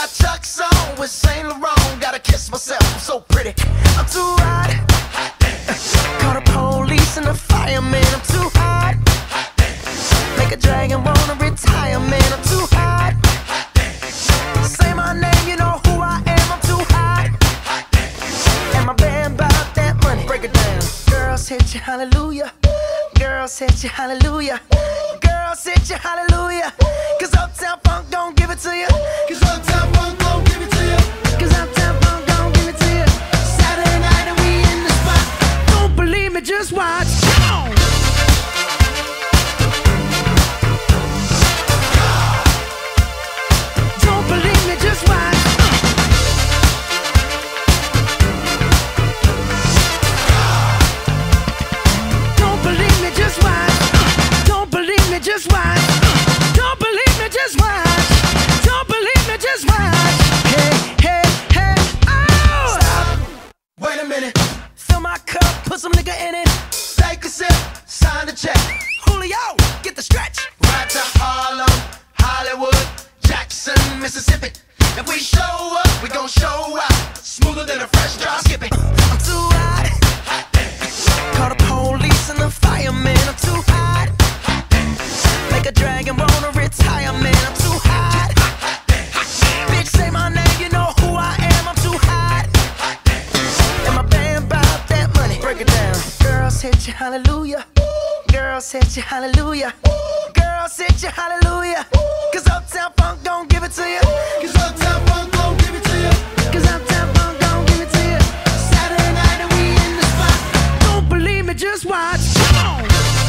got Chuck's on with Saint Laurent. Gotta kiss myself, I'm so pretty. I'm too hot. Call the police and the fireman. I'm too hot. Make a dragon wanna retire, man. I'm too hot. Say my name, you know who I am. I'm too hot. And my band about that money. Break it down. Girls hit you, hallelujah. Girls hit you, hallelujah. Girls hit you, hallelujah. Cause Uptown Funk don't give it to you. Cause Uptown Funk don't give it to you. Cause Uptown Funk don't give it to you. Saturday night and we in the spot. Don't believe me, just watch. Come on. Don't believe me, just watch. Don't believe me, just watch. Don't believe me, just watch. Don't believe me, just watch. Don't believe me, just watch. Hey, hey, hey, oh! Stop. Wait a minute. Fill my cup, put some nigga in it. Take a sip, sign the check. Julio, get the stretch. Right to Harlem, Hollywood, Jackson, Mississippi. If we show up, we gon' show out. Smoother than a fresh drop skipping. I'm too hot. Call the police and the fireman. I'm too hot. Make a dragon wanna retire, man. I'm too hot. Bitch, say my name, you know who I am. I'm too hot. And my band bout that money. Break it down. Girls hit you, hallelujah. Girls hit you, hallelujah. Girls hit you, hallelujah. Cause Uptown Funk don't give it to you. Cause Uptown Funk don't give it to you. Cause Uptown Funk don't give it to you. Saturday night and we in the spot. Don't believe me, just watch. Come on.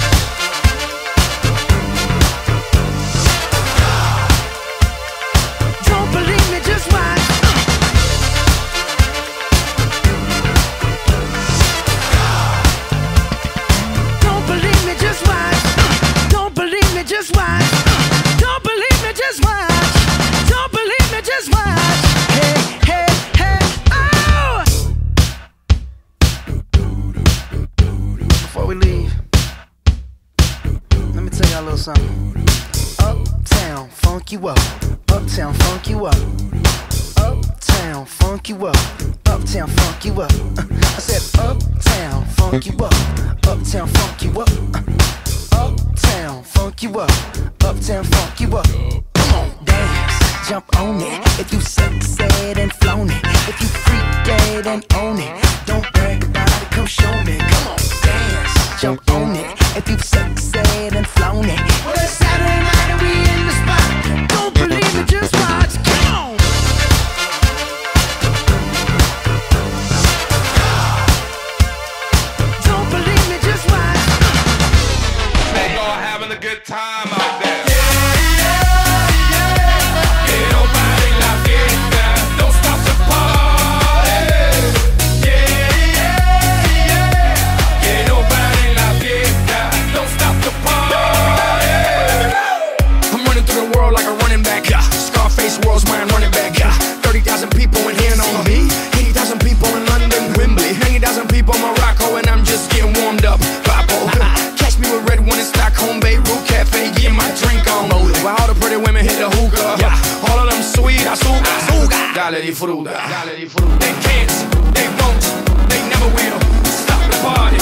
Don't believe me, just watch. Don't believe me, just watch. Don't believe me, just watch. Don't believe me, just watch. Don't believe me, just watch. Hey, hey, hey, oh! Before we leave, let me tell y'all a little something. Uptown, funk you up. Uptown, funk you up. Uptown, funk you up. Uptown, funk you up. I said uptown, funk you up. Uptown, funk you up. Uptown, funk you up. Uptown, funk you up. Come on, dance, jump on it. If you sexed and flown it. If you freak dead and own it. Don't brag about it, come show me. Come on, dance, jump on it. If you sexed and flown it. Well, it's Saturday night and we in the spot. Don't believe it, just watch. Come on. Don't believe me, just watch. They all having a good time out there. World's mine running back, 30,000 people in here know me. 80,000 people in London, Wembley. 90,000 people in Morocco, and I'm just getting warmed up. Papo, catch me with red one in Stockholm, Beirut Cafe, getting my drink on. While all the pretty women hit the hookah, all of them sweet, azúcar. Dale disfruta. They can't, they won't, they never will stop the party.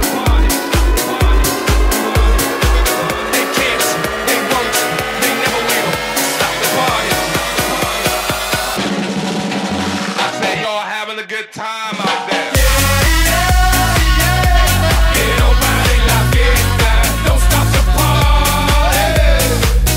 Good time out there. Que no pare la fiesta, don't stop the party.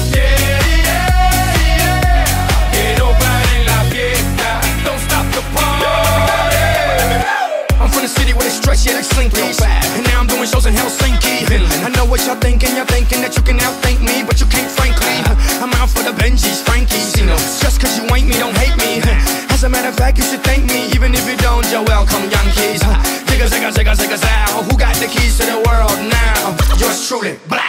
Que no pare la fiesta, don't stop the party. I'm from the city where they stretch, yeah, they slinky. And now I'm doing shows in Helsinki. I know what y'all thinking that you can outthink me, but you can't, frankly. I'm out for the Benjis, Frankies. Just cause you ain't me, don't hate me. As a matter of fact, you should thank me, even if you don't, you're welcome, Yankees. Zigga, zigga, zigga, zigga, zow. Who got the keys to the world now? Yours truly, blah.